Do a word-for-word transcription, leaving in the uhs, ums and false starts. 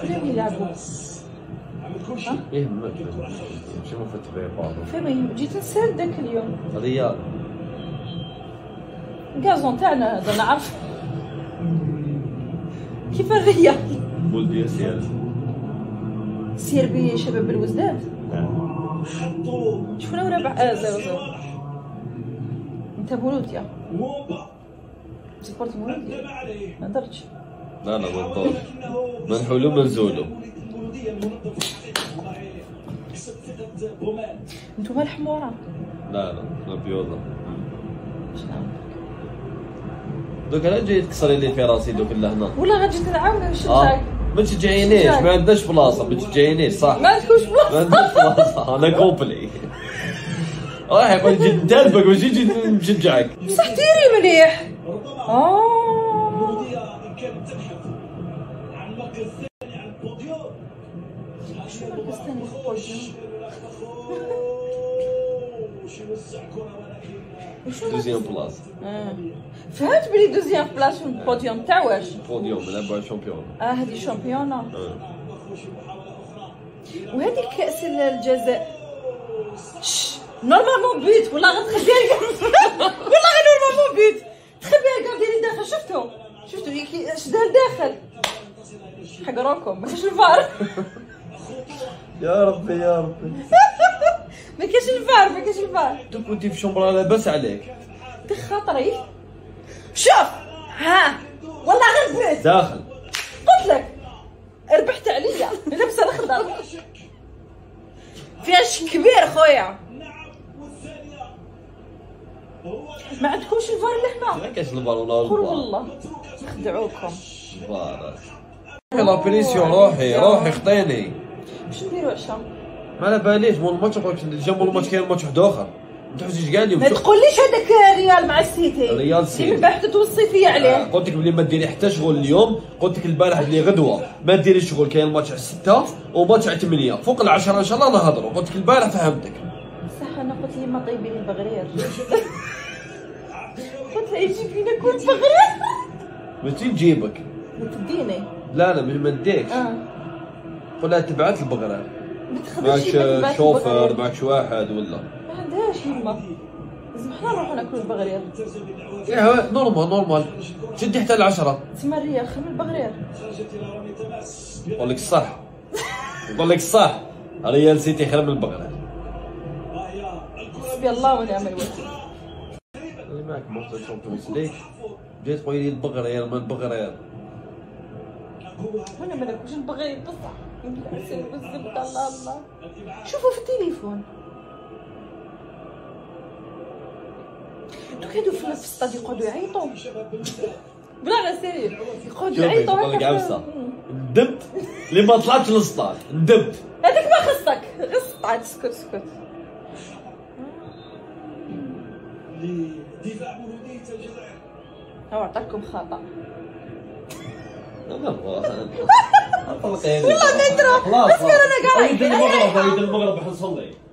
كلهم يلعبوا. ايه ممكن شو ما فت بيه بعض. فهمي جيت نسال ذاك اليوم. ريال. الكازون تاعنا هذا نعرف. كيف الريال؟ بولدي سير. سير بشباب الوزداد. شوفنا ولا ربع اه زيرو زيرو. انت بولوتيا. سبورت مولوديا. ما درتش. لا لا ما نضرش. منحولو منزولو. انتوما الحمورة. لا لا انا بيوضة. شنو؟ دوك انا جاي تكسري لي في راسي دوك لهنا. والله غتجي تلعبني نشجعك. اه ما تشجعينيش ما عندناش بلاصة ما تشجعينيش صح؟ ما عندكوش بلاصة. ما عندناش بلاصة انا كومبلي. راح يقول نجي نتلبك ماشي نجي نشجعك. بصح ديري مليح. اه شو المركز الثاني في البوديوم؟ دوزيام بلاصة. فهمت بلي دوزيام بلاصة في البوديوم تاع واش؟ بوديوم نلعبوا شامبيون. اه هذه شامبيونة. وهذه كأس الجزاء. شش نورمالمون بيت والله غتخبيها والله غير نورمالمون بيت تخبيها الكارديري داخل شفتو شفتو شدا لداخل حق راكم ما كاينش الفار. يا ربي يا ربي. ما كاينش الفار ما كاينش الفار. انت كنتي في شومبرا لاباس عليك. بخاطري شوف ها والله غير بيت داخل. قلت لك ربحت عليا لابسه الخضر فيها شي كبير خويا. ما عندكمش الفار لهنا؟ ما كاينش الفار ولا قول والله يخدعوكم. الفار يلا بليسيون روحي روحي خطيني. واش نديرو عشا؟ ما على باليش مول الماتش جنب الماتش كاين ماتش واحد اخر. انت واش قال لي؟ ما تقوليش هذاك ريال مع السيتي. ريال سيتي. من بعد توصي فيا عليه. آه قلت لك بلي ما ديري حتى شغل اليوم، قلت لك البارح بلي غدوه ما ديري شغل كاين الماتش على ستة وماتش على ثمانية فوق العشرة ان شاء الله نهضروا. قلت لك البارح فهمتك. صح انا قلت لي ما طيبين البغرير. قلت له يجي فينا كون بغرير. ماشي نجيبك. تديني. لا لا ما نديكش. اه. قول لها تبعت البغرة. معك شوفر معك واحد ولا؟ ما عندهاش يما. لازم حنا نروحو ناكلو البغرير. ايه نورمال نورمال شدي حتى العشرة. تسمى الريال خير من البغرير. نقول لك الصح. نقول لك الصح. ريال سيتي خير من البغرة. حسبي الله ونعم الوكيل. اللي معك ماتش الشامبيونز ليغ جاي تقولي لي البغرير ما البغرير. وانا ما ناكلش البغرير بصح. العسل والزبده الله الله. شوفوا في التليفون. دوك هادو في السطاد يقعدوا يعيطوا. بلا غير سيري يقعدوا يعيطوا. شوفي نقول لك ندمت اللي ما طلعتش للسطاد ندمت. هذاك ما خصك غير السطاد اسكت اسكت. هو عطاكم خطأ. والله والله ندرى. خلاص اصبر انا قاعد. المغرب المغرب حنصلي.